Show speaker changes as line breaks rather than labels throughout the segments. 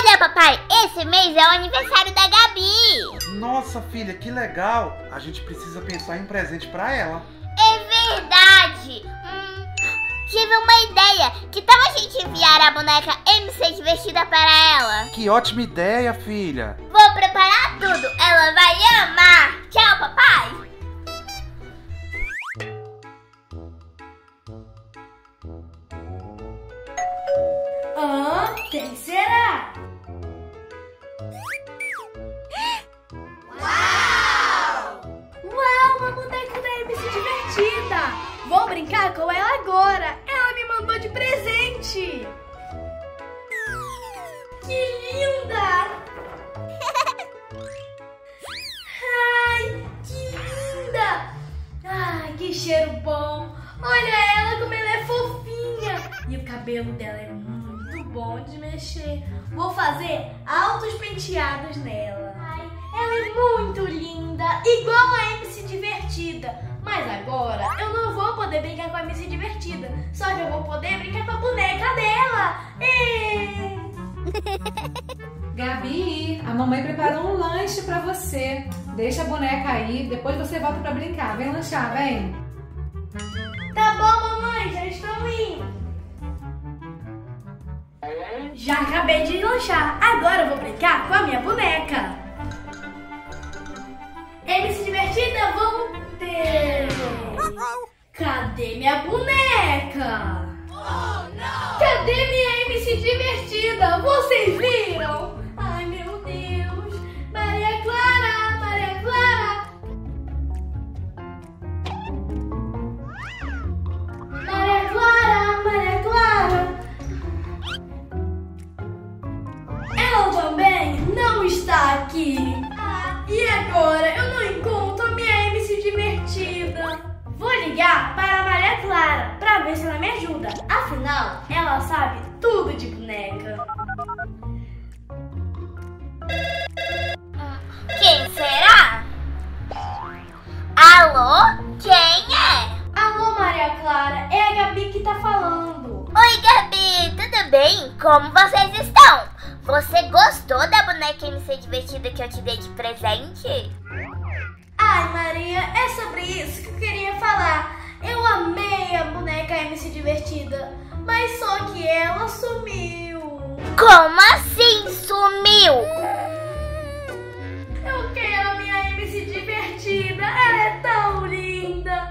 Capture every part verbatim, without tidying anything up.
Olha, papai, esse mês é o aniversário da Gabi.
Nossa, filha, que legal. A gente precisa pensar em um presente pra ela.
É verdade. Hum, tive uma ideia. Que tal a gente enviar a boneca M C Divertida para ela?
Que ótima ideia, filha.
Vou preparar tudo. Ela vai amar. Tchau, papai.
Ah, quem será? Uau! Uau, uma boneca da M C Divertida! Vou brincar com ela agora! Ela me mandou de presente! Que linda! Ai, que linda! Ai, que cheiro bom! Olha ela como ela é fofinha! E o cabelo dela é muito bom de mexer. Vou fazer altos penteados nela. Ai, ela é muito linda, igual a M C Divertida. Mas agora eu não vou poder brincar com a M C Divertida. Só que eu vou poder brincar com a boneca dela. E...
Gabi, a mamãe preparou um lanche pra você. Deixa a boneca aí, depois você volta pra brincar. Vem lanchar, vem.
Tá bom, mamãe, já estou indo. Já acabei de lanchar, agora eu vou brincar com a minha boneca. M C Divertida, voltei. Cadê minha boneca? Cadê minha M C Divertida? Vocês viram? Ai, meu Deus. Maria Clara, Maria Clara. Maria Clara, Maria Clara. Ela também não está aqui. E agora? Eu não encontro a minha M C Divertida. Vou ligar para a Maria Clara para ver se ela me ajuda. Afinal, ela sabe tudo de boneca.
Quem será? Alô? Quem é?
Alô, Maria Clara, é a Gabi que tá falando.
Oi, Gabi, tudo bem? Como vocês estão? Você gostou da boneca M C Divertida que eu te dei de presente?
Ai, Maria, é sobre isso que eu queria falar. Eu amei a boneca M C Divertida, mas só que ela sumiu.
Como assim sumiu?
Eu quero a minha M C Divertida, ela é tão linda.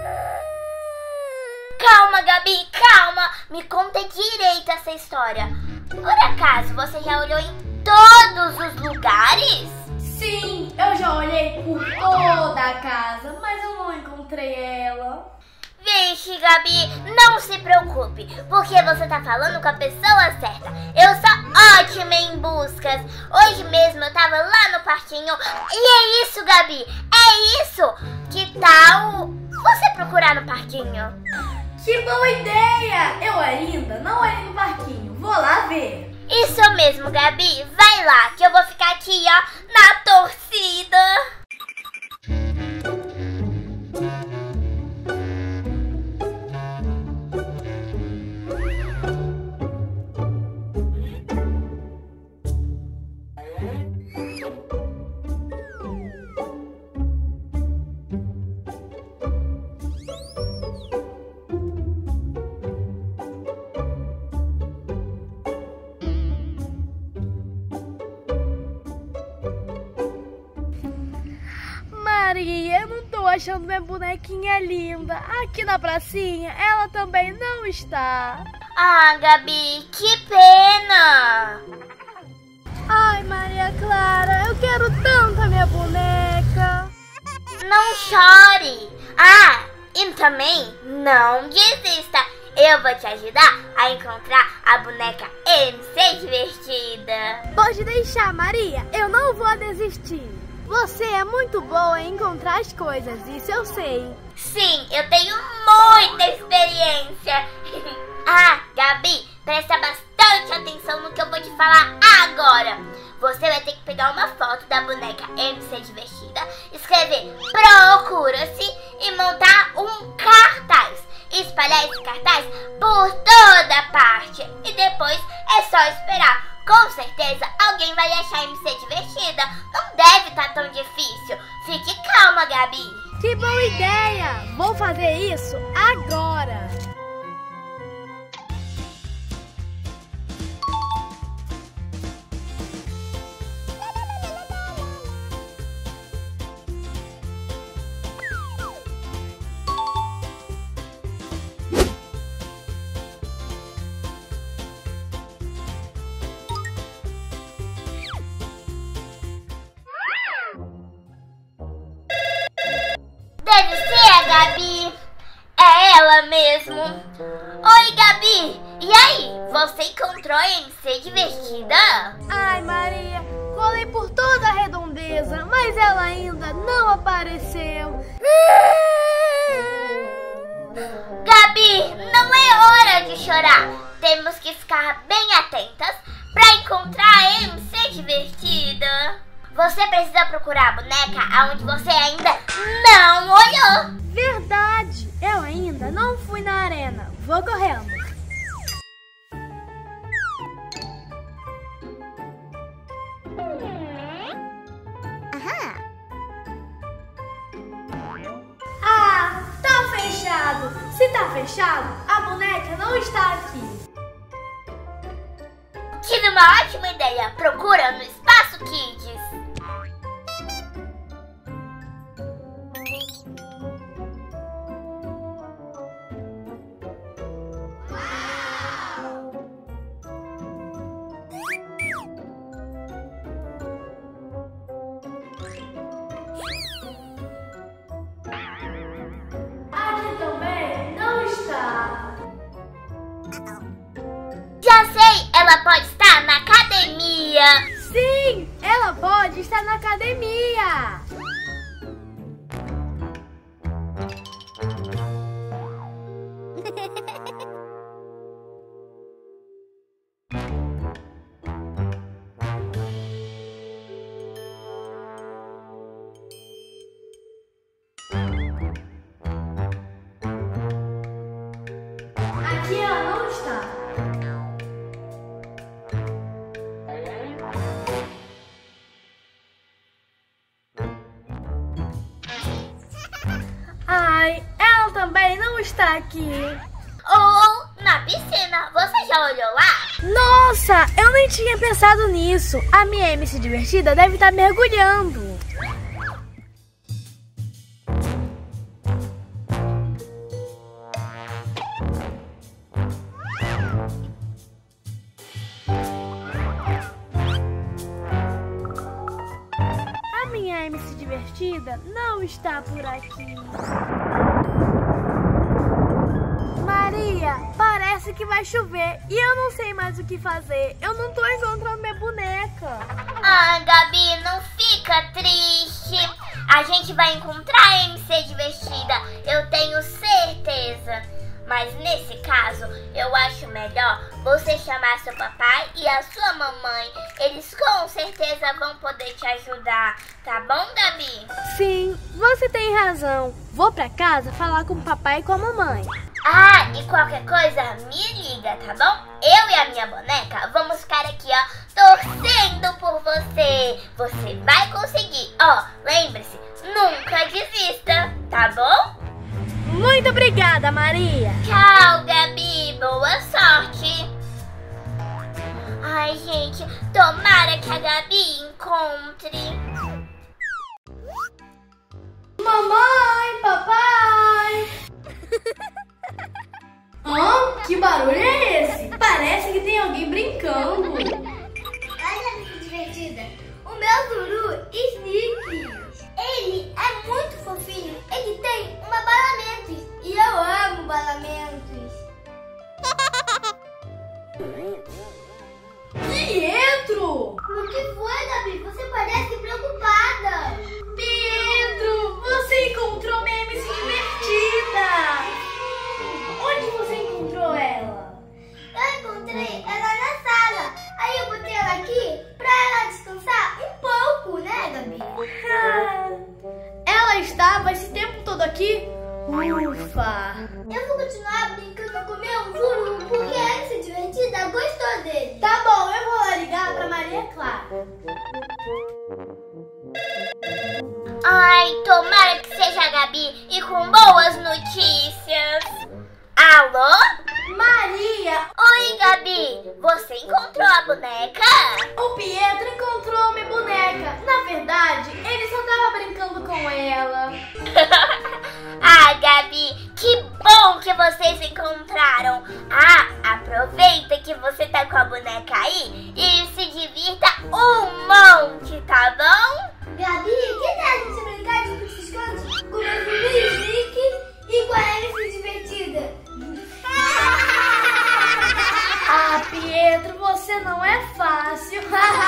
Calma, Gabi, calma. Me conta direito essa história. Por acaso, você já olhou em todos os lugares?
Sim, eu já olhei por toda a casa, mas eu não encontrei ela.
Vixe, Gabi, não se preocupe, porque você tá falando com a pessoa certa. Eu sou ótima em buscas. Hoje mesmo eu tava lá no parquinho. E é isso, Gabi, é isso. Que tal você procurar no parquinho?
Que boa ideia! Eu ainda não olhei no parquinho, vou lá ver.
Isso mesmo, Gabi, vai lá, que eu vou ficar aqui, ó, na torcida.
Maria, eu não tô achando minha bonequinha linda. Aqui na pracinha, ela também não está.
Ah, Gabi, que pena.
Ai, Maria Clara, eu quero tanto a minha boneca.
Não chore. Ah, e também não desista. Eu vou te ajudar a encontrar a boneca M C Divertida.
Pode deixar, Maria, eu não vou desistir. Você é muito boa em encontrar as coisas, isso eu sei.
Sim, eu tenho muita experiência. Ah, Gabi, presta bastante atenção no que eu vou te falar agora. Você vai ter que pegar uma foto da boneca M C Divertida, escrever procura-se e montar um cartaz. Espalhar esse cartaz por toda parte. E depois é só esperar Com certeza alguém vai achar M C divertida. Não deve estar tão difícil. Fique calma, Gabi.
Que boa ideia! Vou fazer isso agora.
Deve ser a Gabi. É ela mesmo. Oi, Gabi. E aí, você encontrou a M C divertida?
Ai, Maria, colei por toda a redondeza, mas ela ainda não apareceu.
Gabi, não é hora de chorar. Temos que ficar bem atentas para encontrar a M C divertida. Você precisa procurar a boneca aonde você ainda não olhou.
Verdade, eu ainda não fui na arena. Vou correndo. Ah, tá fechado. Se tá fechado, a boneca não está aqui.
Tive uma ótima ideia. Procura no Espaço Kids.
Aqui também não está.
Já sei, ela pode estar na academia.
Sim, ela pode estar na academia. Aqui ela não está. Ai, ela também não está aqui.
Ou na piscina. Você já olhou lá?
Nossa, eu nem tinha pensado nisso. A minha M C divertida deve estar mergulhando. A minha M C divertida não está por aqui. Maria, parece que vai chover e eu não sei mais o que fazer. Eu não tô encontrando minha boneca.
Ah, Gabi, não fica triste. A gente vai encontrar a M C divertida. Eu tenho certeza. Mas nesse caso, eu acho melhor você chamar seu papai e a sua mamãe. Eles com certeza vão poder te ajudar. Tá bom, Gabi?
Sim, você tem razão. Vou pra casa falar com o papai e com a mamãe.
Ah, e qualquer coisa, me liga, tá bom? Eu e a minha boneca vamos ficar aqui, ó, torcendo por você. Você vai conseguir. Ó, lembre-se, nunca desista, tá bom?
Muito obrigada, Maria.
Tchau, Gabi. Boa sorte. Ai, gente, tomara que a Gabi encontre.
Mamãe, papai. Hã? Que barulho é esse? Parece que tem alguém brincando.
Olha que divertida. O meu guru, Sneaky. Ele é muito fofinho. Ele tem uma balamentos. E eu amo balamentos.
Pietro!
O que foi, Gabi? Você parece preocupada.
Pedro, você encontrou minha M C divertida. Onde você encontrou ela?
Eu encontrei ela na sala. Aí eu botei ela aqui pra ela descansar um pouco, né, Gabi?
Ah, ela estava esse tempo todo aqui? Ufa!
Eu vou continuar brincando com o meu guru, porque a M C divertida gostou dele.
Tá bom, eu vou lá ligar
Gabi, e com boas notícias. Alô?
Maria!
Oi, Gabi, você encontrou a boneca?
O Pietro encontrou minha boneca. Na verdade, ele só tava brincando com ela.
Ah, Gabi, que bom que vocês encontraram. Ah, aproveita que você tá com a boneca aí e se divirta um monte, tá bom?
Gabi, que tal a gente brincar de piscante com meus Snick e com a Alice divertida?
Ah, Pietro, você não é fácil.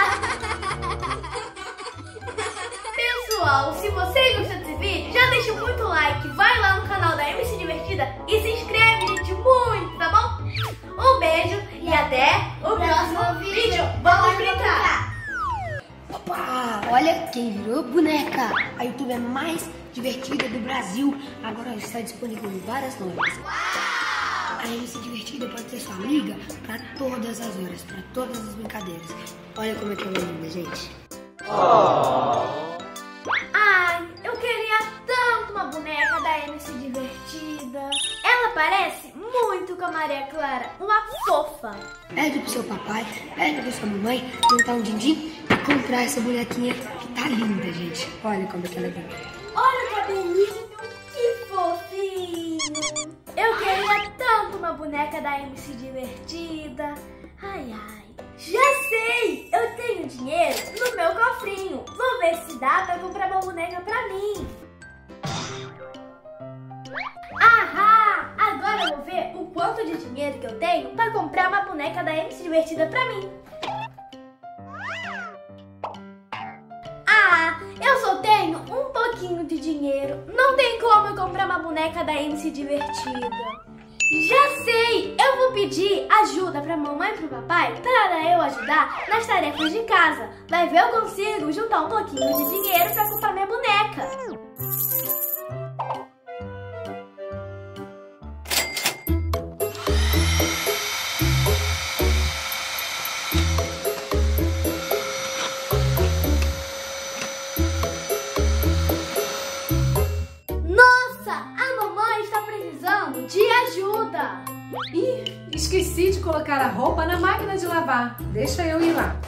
Pessoal, se vocês gostam desse vídeo, já deixa muito like, vai lá no canal da M C Divertida e se inscreve, gente, muito, tá bom? Um beijo e até o próximo vídeo. Vamos brincar!
Opa, olha quem virou boneca! A youtuber mais divertida do Brasil agora está disponível em várias lojas. A M C Divertida pode ser sua amiga para todas as horas, para todas as brincadeiras. Olha como é que ela é linda, gente.
Ai, eu queria tanto uma boneca da M C Divertida. Ela parece muito com a Maria Clara, uma fofa.
Pede pro seu papai, pede pra sua mamãe montar um din-din e comprar essa bonequinha que tá linda, gente. Olha como é que ela é linda.
Olha o cabelinho, que fofinho. Eu queria tanto uma boneca da M C Divertida. Ai, ai. Já sei! Eu tenho dinheiro no meu cofrinho. Vou ver se dá pra comprar uma boneca pra mim. Ahá! Agora eu vou ver o quanto de dinheiro que eu tenho pra comprar uma boneca da M C Divertida pra mim. Ah, eu só tenho um pouquinho de dinheiro. Não tem como eu comprar uma boneca da M C Divertida. Já sei! Eu vou pedir ajuda pra mamãe e pro papai para eu ajudar nas tarefas de casa. Vai ver, eu consigo juntar um pouquinho de dinheiro pra comprar minha boneca. De ajuda!
Ih, esqueci de colocar a roupa na máquina de lavar. Deixa eu ir lá.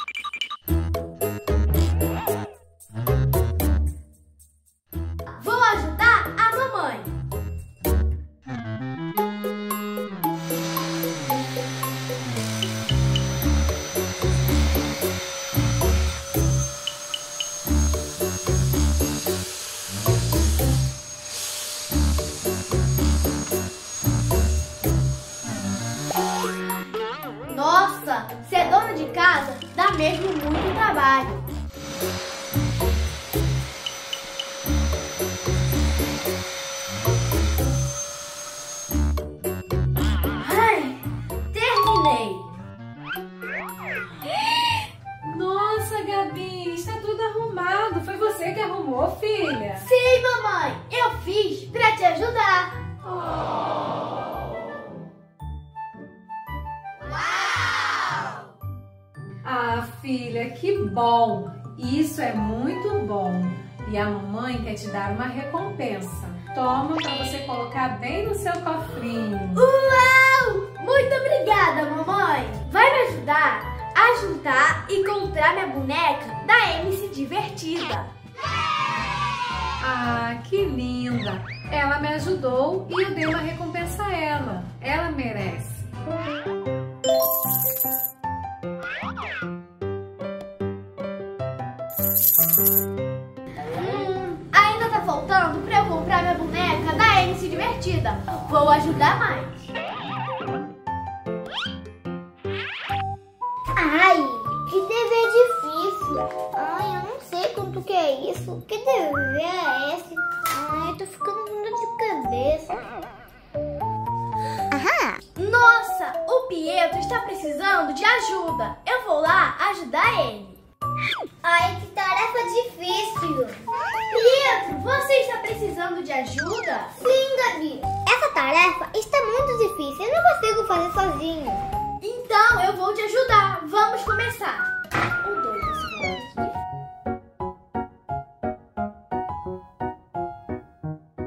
Vou ajudar a mamãe. Nossa, ser dona de casa dá mesmo muito trabalho. Ai, terminei.
Nossa, Gabi, está tudo arrumado. Foi você que arrumou, filha?
Sim, mamãe, eu fiz pra te ajudar.
Ah, filha, que bom! Isso é muito bom. E a mamãe quer te dar uma recompensa. Toma para você colocar bem no seu cofrinho.
Uau! Muito obrigada, mamãe! Vai me ajudar a juntar e comprar minha boneca da M C Divertida.
Ah, que linda! Ela me ajudou e eu dei uma recompensa a ela. Ela merece.
Hum, ainda tá faltando pra eu comprar minha boneca da M C Divertida. Vou ajudar mais.
Ai, que dever difícil. Ai, eu não sei quanto que é isso. Que dever é esse? Ai, eu tô ficando com dor de cabeça. Aham.
Nossa, o Pietro está precisando de ajuda. Eu vou lá ajudar ele.
Ai, que tarefa difícil.
Pietro, você está precisando de ajuda?
Sim, Gabi. Essa tarefa está muito difícil. Eu não consigo fazer sozinho.
Então eu vou te ajudar. Vamos começar. Um, dois, três, quatro.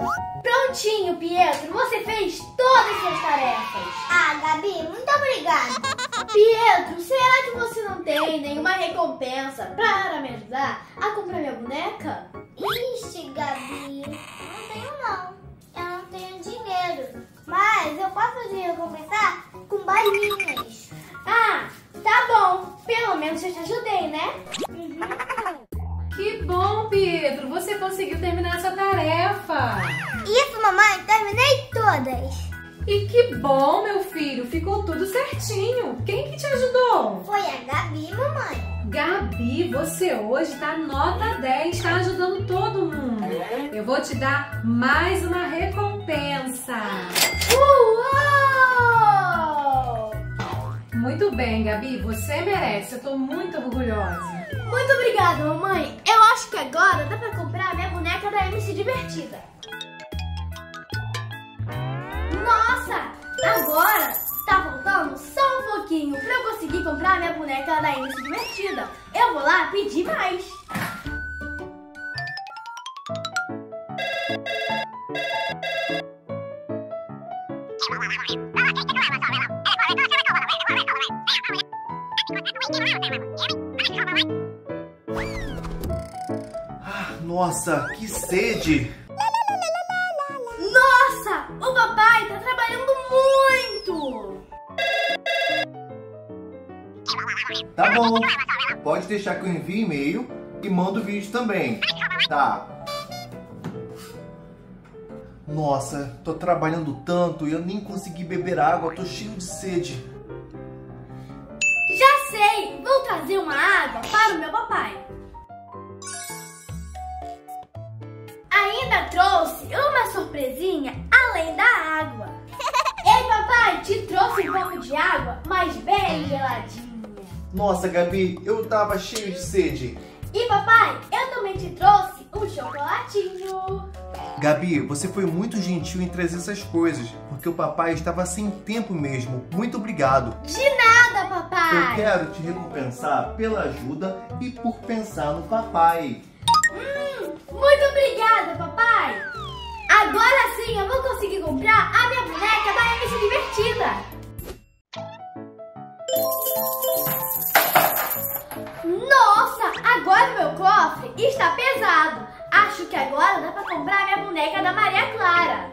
Prontinho, Pietro, você fez todas as suas tarefas.
Ah, Gabi, muito obrigada.
Pietro, será que você não tem nenhuma recompensa para me ajudar a comprar minha boneca?
Ixi, Gabi, não tenho não. Eu não tenho dinheiro. Mas eu posso te recompensar com balinhas.
Ah, tá bom. Pelo menos eu te ajudei, né?
Uhum.
Que bom, Pedro. Você conseguiu terminar essa tarefa.
Isso, mamãe, terminei todas.
E que bom, meu filho. Ficou tudo certinho. Quem que te ajudou?
Foi a Gabi, mamãe.
Gabi, você hoje tá nota dez, tá ajudando todo mundo. Eu vou te dar mais uma recompensa.
Uou!
Muito bem, Gabi, você merece. Eu tô muito orgulhosa.
Muito obrigada, mamãe. Eu acho que agora dá pra comprar a minha boneca da M C Divertida. Nossa, agora tá faltando só um pouquinho pra eu conseguir comprar a minha boneca da M C Divertida. Eu vou lá pedir mais.
Ah, nossa, que sede!
Nossa, o papai tá trabalhando muito.
Tá bom, pode deixar que eu envie e-mail e mando o vídeo também. Tá. Nossa, tô trabalhando tanto e eu nem consegui beber água, tô cheio de sede.
Já sei, vou trazer uma água para o meu papai. Ainda trouxe uma surpresinha além da água. Ei, papai, te trouxe um pouco de água, mas bem geladinha.
Nossa, Gabi, eu tava cheio de sede.
E papai, eu também te trouxe um chocolatinho.
Gabi, você foi muito gentil em trazer essas coisas, porque o papai estava sem tempo mesmo. Muito obrigado.
De nada,
Eu
papai.
quero te recompensar pela ajuda e por pensar no papai.
Hum, muito obrigada, papai. Agora sim eu vou conseguir comprar a minha boneca da M C Divertida. Nossa, agora o meu cofre está pesado. Acho que agora dá pra comprar a minha boneca da Maria Clara.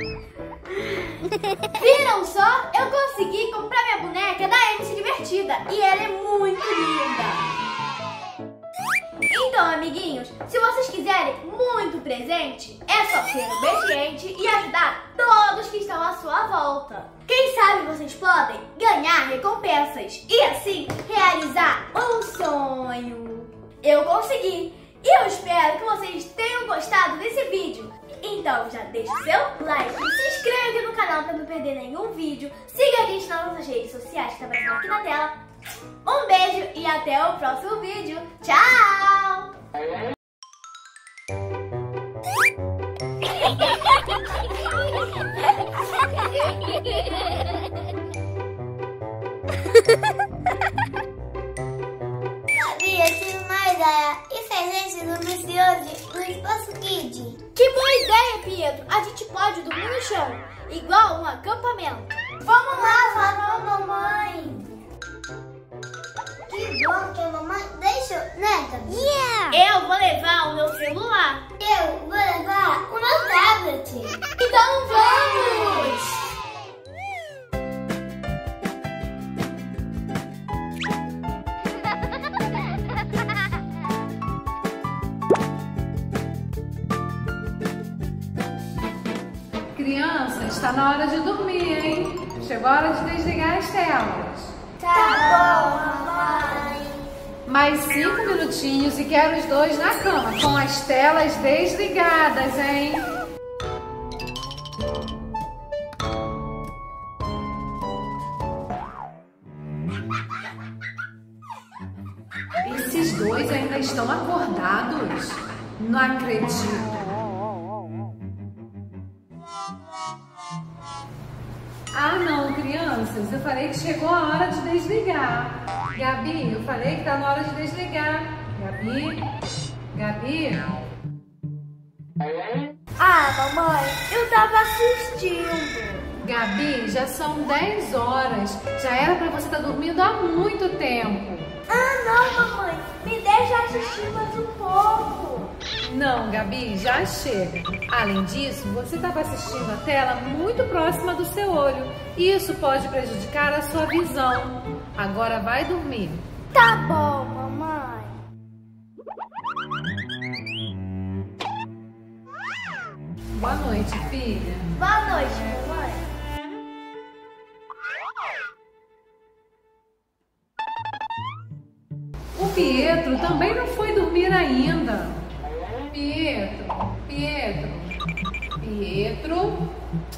Viram só? Eu consegui comprar minha boneca da M C Divertida e ela é muito linda. Então, amiguinhos, se vocês quiserem muito presente, é só ser obediente e ajudar todos que estão à sua volta. Quem sabe vocês podem ganhar recompensas e assim realizar um sonho. Eu consegui e eu espero que vocês tenham gostado desse vídeo. Então já deixa o seu like, se inscreva aqui no canal para não perder nenhum vídeo, siga a gente nas nossas redes sociais que tá aparecendo aqui na tela. Um beijo e até o próximo vídeo. Tchau!
Gabi, eu tive uma ideia. E se a gente dormisse hoje no Espaço Kids?
Que boa ideia, Pietro! A gente pode dormir no chão, igual um acampamento.
Vamos lá, falar com a mamãe. Que bom que a mamãe deixou, né, Gabi? Yeah!
Eu vou levar o meu celular.
Eu vou levar o meu tablet.
Então vamos!
Crianças, está na hora de dormir, hein? Chegou a hora de desligar as telas.
Tá bom, mamãe.
Mais cinco minutinhos e quero os dois na cama, com as telas desligadas, hein? Esses dois ainda estão acordados? Não acredito. Ah, não, crianças, eu falei que chegou a hora de desligar. Gabi, eu falei que tá na hora de desligar. Gabi? Gabi?
Ah, mamãe, eu tava assistindo.
Gabi, já são dez horas. Já era pra você estar dormindo há muito tempo.
Ah, não, mamãe. Me deixa assistir mais um pouco.
Não, Gabi, já chega. Além disso, você estava assistindo a tela muito próxima do seu olho. Isso pode prejudicar a sua visão. Agora vai dormir.
Tá bom, mamãe.
Boa noite, filha.
Boa noite, mamãe.
O Pietro também não foi dormir ainda. Pietro, Pietro, Pietro.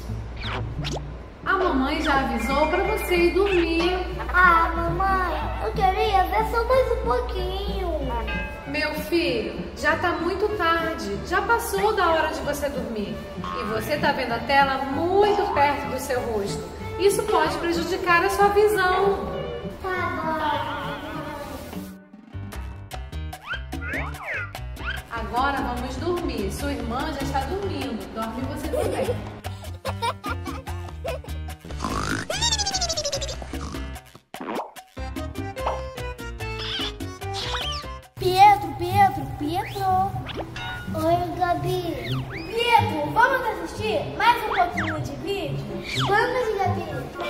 A mamãe já avisou para você ir dormir.
Ah, mamãe, eu queria ver só mais um pouquinho.
Meu filho, já tá muito tarde. Já passou da hora de você dormir. E você tá vendo a tela muito perto do seu rosto. Isso pode prejudicar a sua visão.
Tá
Agora vamos dormir. Sua irmã já está dormindo. Dorme você também.
Pietro, Pietro, Pietro. Oi, Gabi.
Pietro, vamos assistir mais um pouquinho de vídeo?
Vamos, Gabi.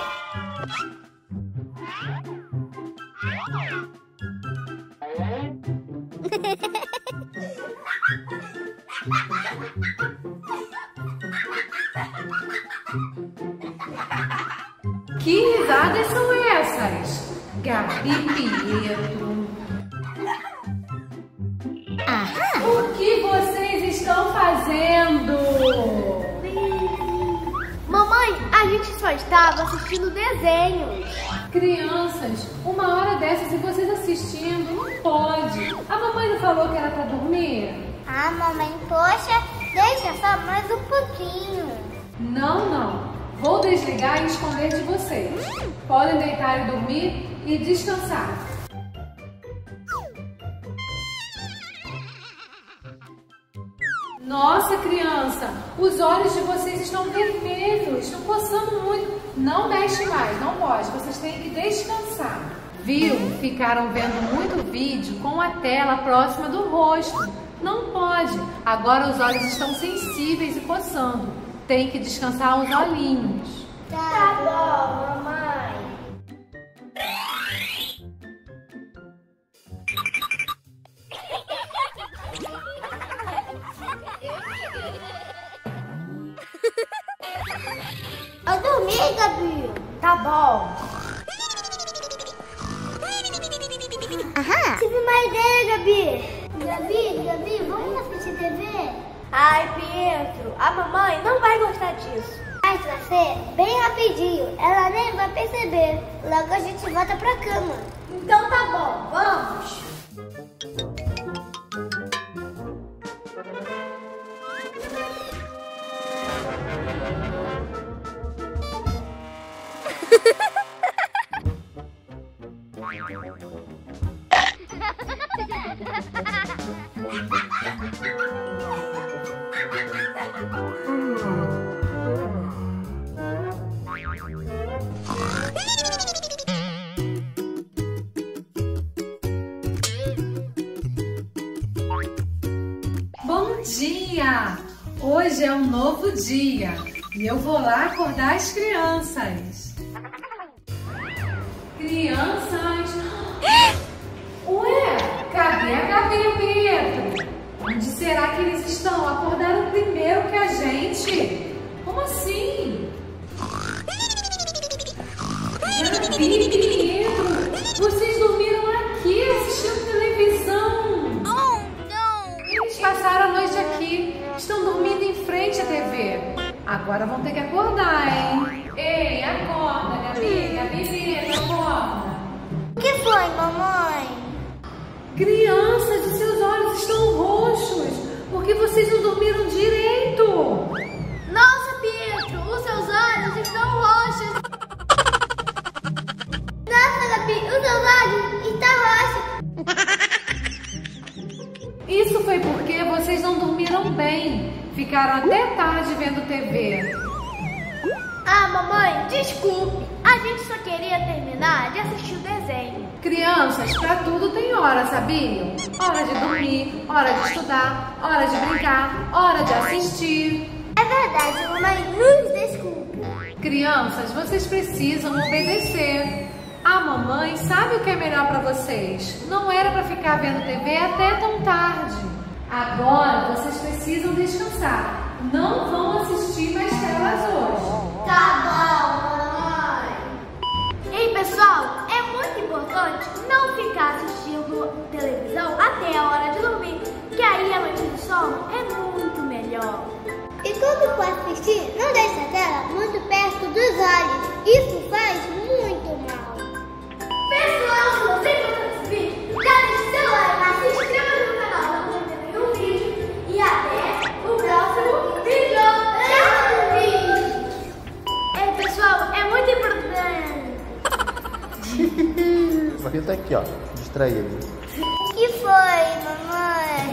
Que risadas são essas? Gabi e Pietro. O que vocês estão fazendo?
Mamãe, a gente só estava assistindo desenhos.
Crianças, uma hora dessas e vocês assistindo, não pode. A mamãe não falou que era pra dormir?
Ah, mamãe, poxa, deixa só mais um pouquinho.
Não, não. Vou desligar e esconder de vocês. Podem deitar e dormir e descansar. Nossa, criança, os olhos de vocês estão vermelhos, estão coçando muito. Não mexe mais, não pode, vocês têm que descansar. Viu? Ficaram vendo muito vídeo com a tela próxima do rosto. Não pode. Agora os olhos estão sensíveis e coçando. Tem que descansar os olhinhos.
Tá bom, mamãe. Eu dormi, Gabi.
Tá bom.
Aham. Tive uma ideia, Gabi. Gabi, Gabi, vamos assistir T V?
Ai, Pietro, a mamãe não vai gostar disso.
Mas vai ser bem rapidinho. Ela nem vai perceber. Logo a gente volta pra cama.
Então tá bom, vamos.
Bom dia! Hoje é um novo dia e eu vou lá acordar as crianças. Crianças! Ué, cadê a Gabi e o Pietro? Onde será que eles estão? Acordaram primeiro que a gente? Como assim? Gabi e Pietro, vocês dormiram aqui assistindo televisão? Eles passaram a noite aqui, estão dormindo em frente à T V. Agora vão ter que acordar, hein? Ei, acorda, Gabi, Gabi, Pietro, acorda.
O que foi, mamãe?
Crianças, os seus olhos estão roxos, porque vocês não dormiram direito.
Nossa, Pietro, os seus olhos estão roxos.
Nossa, Gabi, os seus olhos estão roxos.
Isso foi porque vocês não dormiram bem. Ficaram até tarde vendo T V.
Ah, mamãe, desculpe. A gente só queria terminar de assistir o desenho.
Crianças, pra tudo tem hora, sabiam? Hora de dormir, hora de estudar, hora de brincar, hora de assistir.
É verdade, mamãe, nos desculpe.
Crianças, vocês precisam obedecer. A mamãe sabe o que é melhor pra vocês. Não era pra ficar vendo T V até tão tarde. Agora vocês precisam descansar. Não vão assistir mais telas hoje.
Tá bom, mamãe.
Ei, pessoal, é muito importante não ficar assistindo televisão até a hora de dormir, que aí a noite de sono é muito melhor.
E quando for assistir, não deixe a tela muito perto dos olhos. Isso faz muito mal.
Pessoal, se você gostou desse vídeo, já deixe seu like, se inscreva no canal para não perder nenhum vídeo e até o próximo vídeo. Tchau! Ei, pessoal, é muito importante.
Só que tá aqui, ó, distraído.
O que foi, mamãe?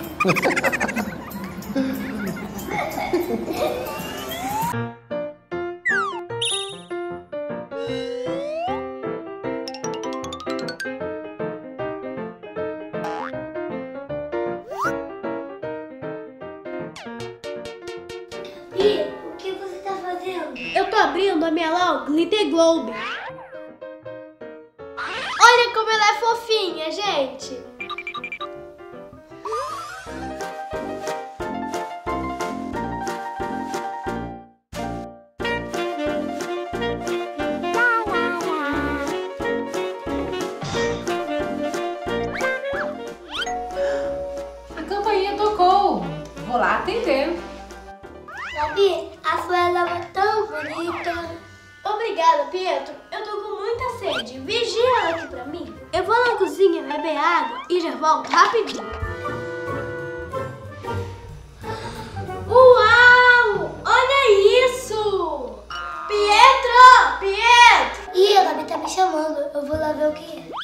E o que você tá fazendo? Eu tô abrindo a minha lá, o Glitter Globe. Olha como ela é fofinha, gente.
A campainha tocou. Vou lá atender.
Gabi, a sua estava tão bonita.
Obrigada, Pietro. Eu tô com muita sede. Vigia ela aqui pra mim. Eu vou na cozinha beber água e já volto rapidinho. Uau! Olha isso! Pietro! Pietro!
Ih, a Gabi tá me chamando. Eu vou lá ver o que é.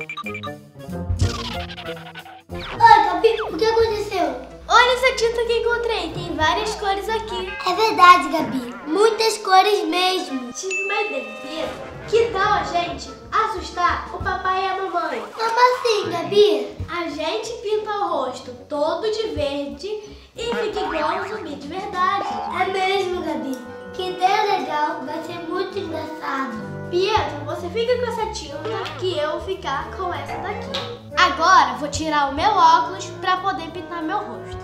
Oi, Gabi, o que aconteceu?
Olha essa tinta que encontrei. Tem várias cores aqui.
É verdade, Gabi. Muitas cores mesmo.
Tive uma ideia, Pietro. Que tal a gente assustar o papai e a mamãe?
Como assim, Gabi?
A gente pinta o rosto todo de verde e fica igual um zumbi de verdade.
É mesmo, Gabi. Que ideia legal. Vai ser muito engraçado.
Pietro, você fica com essa tinta que eu vou ficar com essa daqui. Agora vou tirar o meu óculos para poder pintar meu rosto.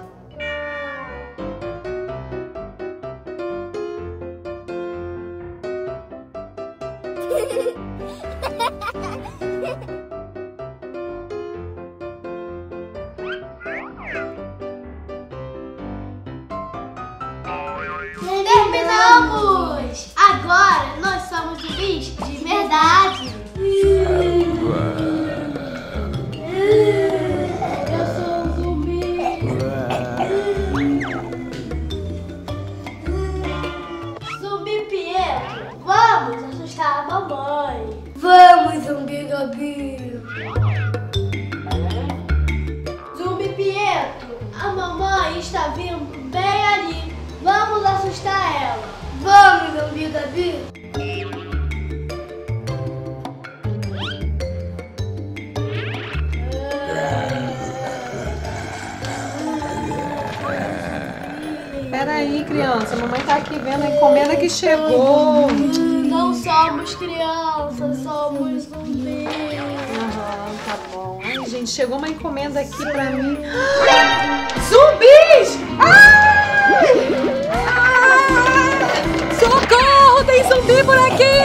Terminamos! Agora nós somos zumbis de verdade. Eu sou um zumbi. Zumbi Pietro, vamos assustar a mamãe.
Vamos, zumbi, Gabi.
Zumbi Pietro, a mamãe está vindo bem ali. Vamos assustar ela.
Vamos, zumbi, Gabi.
Peraí, criança. A mamãe tá aqui vendo a encomenda que chegou.
Não somos crianças, somos zumbis.
Aham, tá bom. Ai, gente, chegou uma encomenda aqui pra mim. Zumbis! Ai! Ai! Socorro! Tem zumbi por aqui!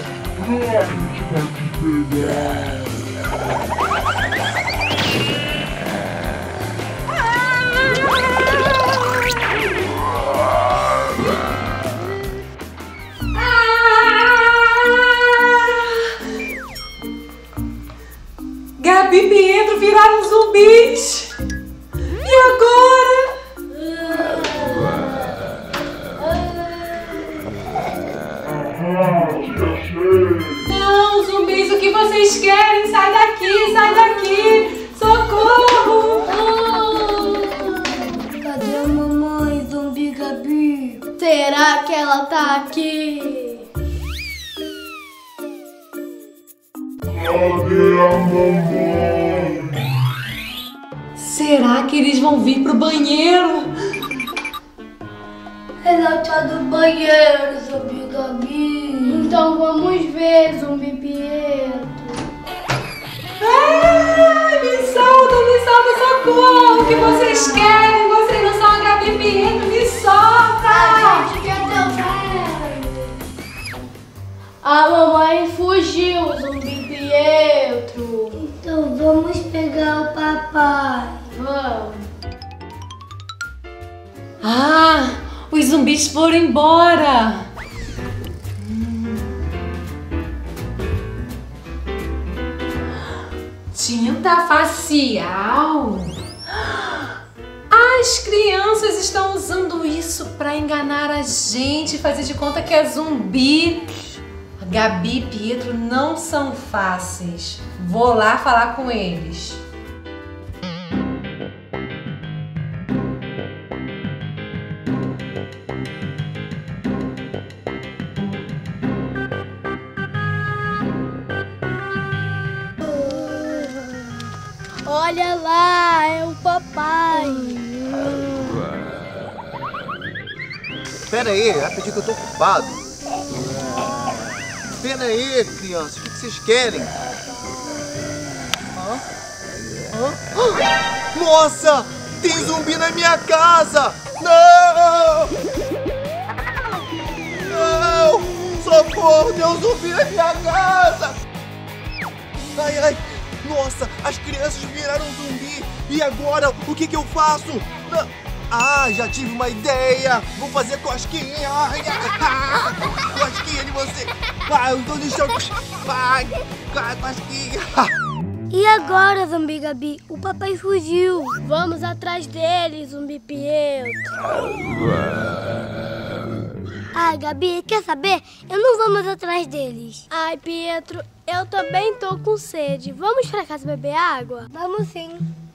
Gabi e Pietro viraram zumbis! E agora? Não, zumbis, o que vocês querem? Sai daqui, sai daqui! Socorro!
Cadê a mamãe, zumbi?
ela tá aqui.
Cadê a mamãe?
Será que eles vão vir pro banheiro?
Ela tá no banheiro, Zumbi Gabi. Então vamos ver, Zumbi Pietro.
Ai, me solta, me solta, socorro! O que vocês querem? Vocês não são a Gabi Pietro, me solta!
A gente quer também. A mamãe fugiu, Zumbi Pietro.
Então vamos pegar o papai.
Vamos.
Ah, os zumbis foram embora! Tinta facial? As crianças estão usando isso para enganar a gente, fazer de conta que é zumbi. A Gabi e Pietro não são fáceis. Vou lá falar com eles.
Olha lá, é o papai.
Pera aí, rapidinho que eu tô ocupado. Pera aí, crianças, o que vocês querem? Hã? Hã? Nossa! Tem zumbi na minha casa! Não! Não! Socorro! Tem um zumbi na minha casa! Ai, ai! Nossa! As crianças viraram zumbi! E agora? O que que eu faço? Não. Ah, já tive uma ideia! Vou fazer cosquinha! Ai, ah, cosquinha de você! Vai, eu tô no chão! Vai! Vai, cosquinha!
E agora, Zumbi Gabi? O papai fugiu.
Vamos atrás dele, Zumbi Pietro.
Ai, Gabi, quer saber? Eu não vou mais atrás deles.
Ai, Pietro, eu também tô com sede. Vamos pra casa beber água?
Vamos sim.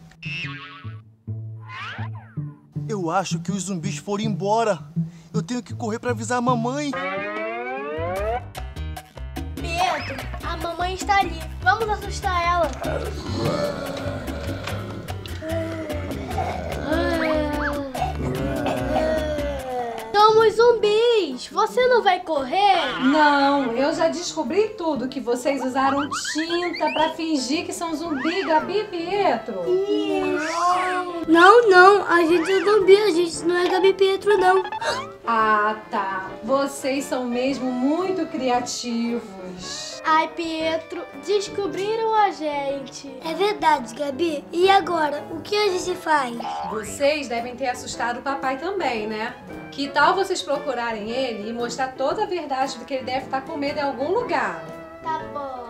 Eu acho que os zumbis foram embora. Eu tenho que correr pra avisar a mamãe.
Pietro, a mamãe está ali. Vamos assustar ela. Somos zumbis. Você não vai correr?
Não, eu já descobri tudo, que vocês usaram tinta pra fingir que são zumbi, Gabi e Pietro.
Não, não. A gente é zumbi. A gente não é Gabi Pietro, não.
Ah, tá. Vocês são mesmo muito criativos.
Ai, Pietro, descobriram a gente.
É verdade, Gabi. E agora? O que a gente faz?
Vocês devem ter assustado o papai também, né? Que tal vocês procurarem ele e mostrar toda a verdade do que ele deve estar com medo em algum lugar?
Tá bom.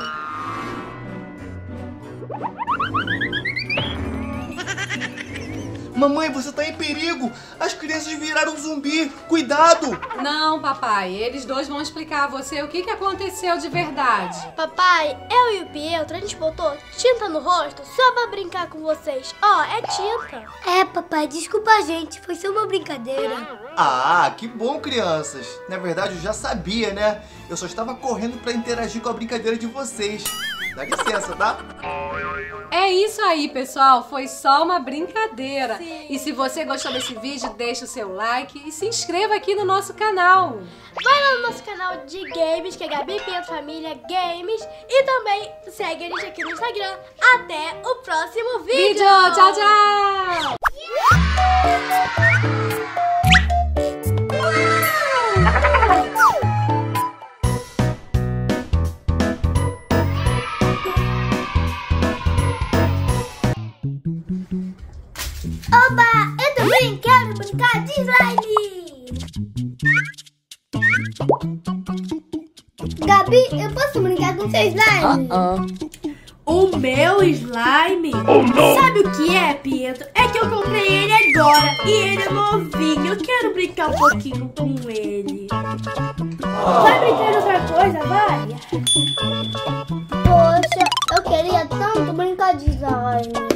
Mamãe, você tá em perigo! As crianças viraram zumbi! Cuidado!
Não, papai. Eles dois vão explicar a você o que, que aconteceu de verdade.
Papai, eu e o Pietro, a gente botou tinta no rosto só pra brincar com vocês. Ó, oh, é tinta.
É, papai, desculpa a gente. Foi só uma brincadeira.
Ah, que bom, crianças! Na verdade, eu já sabia, né? Eu só estava correndo pra interagir com a brincadeira de vocês. Dá licença, tá?
É isso aí, pessoal. Foi só uma brincadeira.
Sim.
E se você gostou desse vídeo, deixa o seu like e se inscreva aqui no nosso canal.
Vai lá no nosso canal de games, que é Gabi Pietro Família Games. E também segue a gente aqui no Instagram. Até o próximo vídeo.
Vídeo. Tchau, tchau.
Oba, eu também quero brincar de slime. Gabi, eu posso brincar com seu slime?
Uh-uh. O meu slime? Oh, sabe o que é, Pietro? É que eu comprei ele agora e ele é novinho. Eu quero brincar um pouquinho com ele. Oh. Vai brincar de outra coisa, vai?
Poxa, eu queria tanto brincar de slime.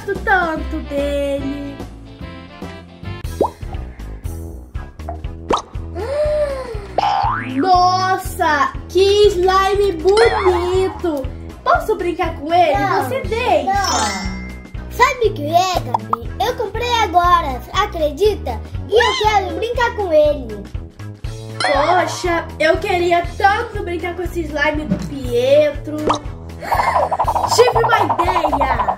gosto tanto dele. Nossa, que slime bonito! Posso brincar com ele?
Não,
Você deixa?
não. Sabe o que é, Gabi? Eu comprei agora, acredita? E eu quero brincar com ele.
Poxa, eu queria tanto brincar com esse slime do Pietro. Tive uma ideia!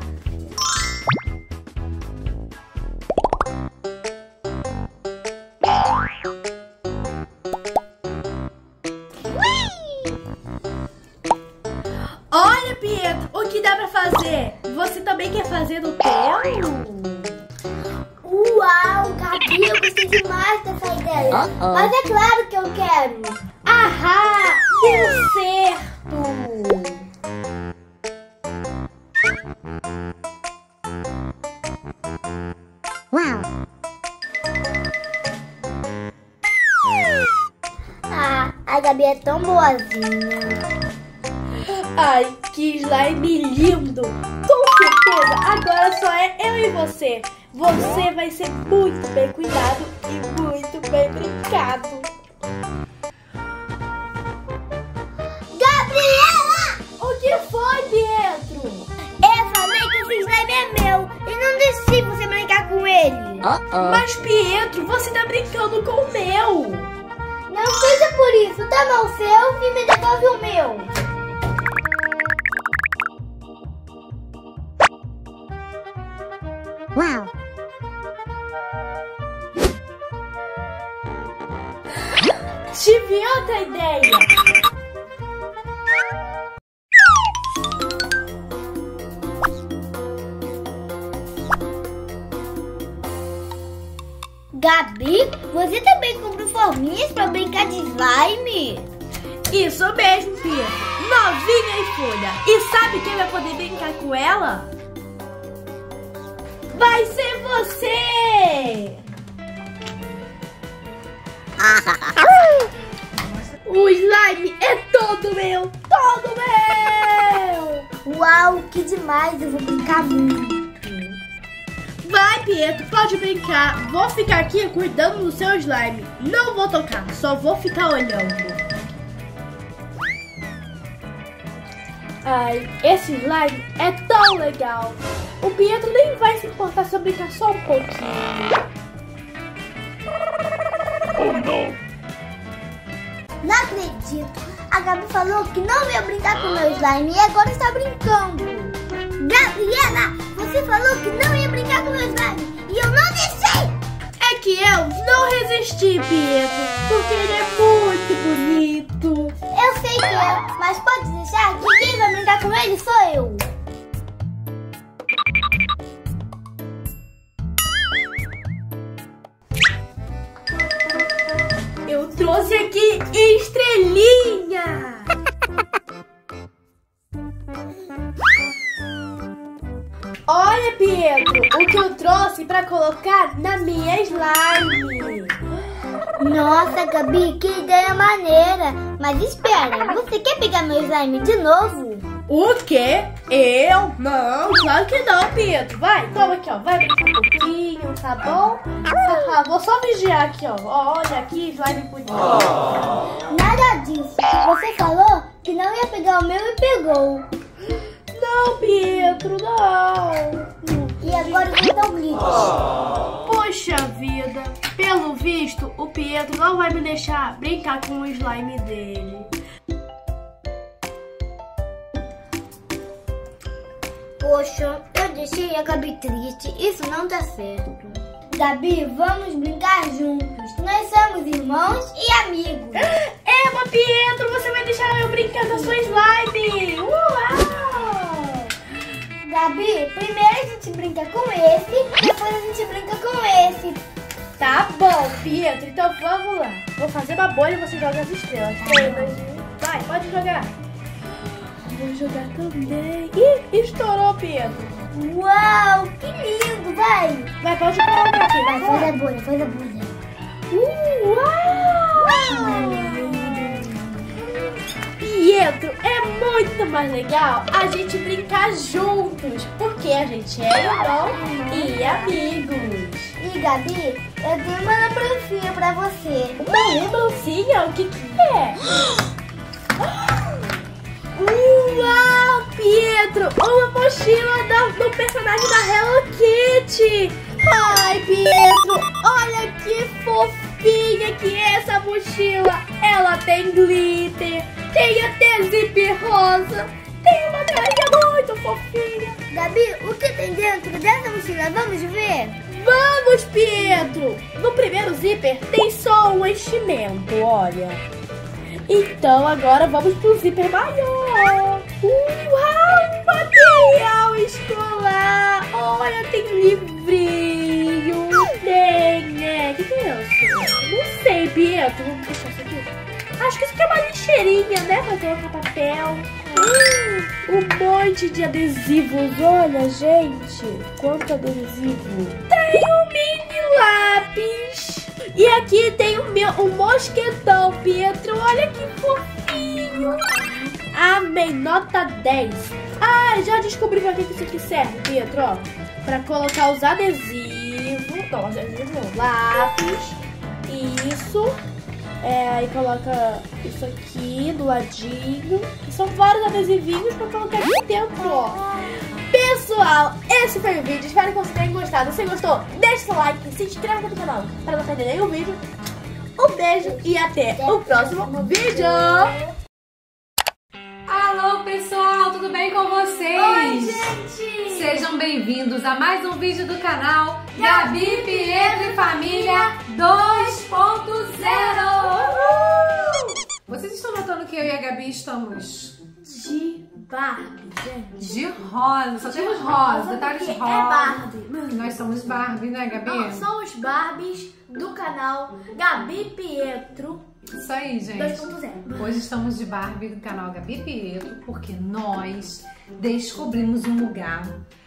Olha, Pietro, o que dá pra fazer? Você também quer fazer no teu?
Uau, Gabi, eu gostei demais dessa ideia.
Uh-oh.
Mas é claro que eu quero.
Ahá, deu certo!
Ah, a Gabi é tão boazinha.
Ai, que slime lindo! Com certeza, agora só é eu e você. Você vai ser muito bem cuidado e muito bem brincado.
Gabriela!
O que foi, Pietro?
Eu falei que esse slime é meu e não deixei você brincar com ele.
Uh-oh.
Mas, Pietro, você tá brincando com o meu.
Não seja por isso, toma o seu e me devolve o meu.
Uau.
Tive outra ideia.
Gabi, você também comprou forminhas pra brincar de slime?
Isso mesmo, Pietro. Novinha e folha. E sabe quem vai poder brincar com ela? Vai ser você! O slime é todo meu! Todo meu!
Uau, que demais, eu vou brincar muito.
Vai, Pietro, pode brincar. Vou ficar aqui cuidando do seu slime. Não vou tocar, só vou ficar olhando. Ai, esse slime é tão legal. O Pietro nem vai se importar se eu brincar só um pouquinho.
Oh, não.
Não acredito. A Gabi falou que não ia brincar com o meu slime e agora está brincando. Gabriela, você falou que não ia brincar com o meu slime e eu não deixei.
É que eu não resisti, Pietro, porque ele é muito bonito.
Eu sei que é, mas pode deixar que quem vai brincar com ele sou eu.
Eu trouxe aqui estrelinha. Olha, Pietro, o que eu trouxe pra colocar na minha slime.
Nossa, Gabi, que ideia maneira. Mas espera, você quer pegar meu slime de novo?
O quê? Eu? Não, claro que não, Pietro. Vai, toma aqui, ó. Vai brincar um pouquinho, tá bom? Haha, vou só vigiar aqui, ó. Olha aqui, slime bonito.
Nada disso. Você falou que não ia pegar o meu e pegou.
Não, Pietro, não.
E agora eu vou dar um glitch.
Poxa vida. Pelo visto, o Pietro não vai me deixar brincar com o slime dele.
Poxa, eu deixei a Gabi triste. Isso não tá certo. Gabi, vamos brincar juntos. Nós somos irmãos e amigos.
Eba, Pietro, você vai deixar eu brincar com a sua slime. Uau!
Gabi, primeiro a gente brinca com esse, depois a gente brinca com esse.
Tá bom, Pietro, então vamos lá. Vou fazer uma bolha e você joga as estrelas. Vai, pode jogar. Vou jogar também. Ih, estourou, Pietro.
Uau, que lindo, vai.
Vai, pode colocar aqui, vai,
Faz
vai.
a bolha, faz a bolha.
Uh, uau!
Uau.
Pietro, é muito mais legal a gente brincar juntos, porque a gente é irmão e amigos.
E Gabi, eu tenho uma lembrancinha pra você.
Uma lembrancinha? O que que é? Uau, Pietro! Uma mochila da, do personagem da Hello Kitty! Ai, Pietro, olha que fofinha que é essa mochila! Ela tem glitter, tem até zip rosa, tem uma carinha muito fofinha!
Gabi, o que tem dentro dessa mochila? Vamos ver?
Vamos, Pietro! No primeiro zíper tem só um enchimento, olha. Então agora vamos pro zíper maior. Uau, material escolar! Olha, tem livrinho. Tem, né? O que, que é isso? Não sei, Pietro. Vamos deixar isso aqui. Acho que isso aqui é uma lixeirinha, né? Pra colocar papel. Hum, um monte de adesivos. Olha, gente. Quanto adesivo. Tem um mini lápis. E aqui tem o meu, um mosquetão, Pietro. Olha que fofinho. Amei, nota dez. Ah, já descobri pra que isso aqui serve, Pietro. Ó, pra colocar os adesivos. Não, os adesivos não. Lápis. Isso. É, aí coloca isso aqui do ladinho. E são vários adesivinhos pra colocar aqui dentro, ó. Pessoal, esse foi o vídeo. Espero que vocês tenham gostado. Se gostou, deixa seu like, se inscreva no canal para não perder nenhum vídeo. Um beijo e até o próximo vídeo.
Alô, pessoal, tudo bem com vocês?
Oi, gente!
Sejam bem-vindos a mais um vídeo do canal Gabi, Pietro e Família dois ponto zero. Vocês estão notando que eu e a Gabi estamos
De Barbie, gente.
de rosa, só temos rosa, detalhes
porque
rosa.
é Barbie.
Nós somos Barbie, né, Gabi?
Nós somos Barbies do canal Gabi Pietro
Isso aí, gente.
dois ponto zero.
Hoje estamos de Barbie do canal Gabi Pietro porque nós descobrimos um lugar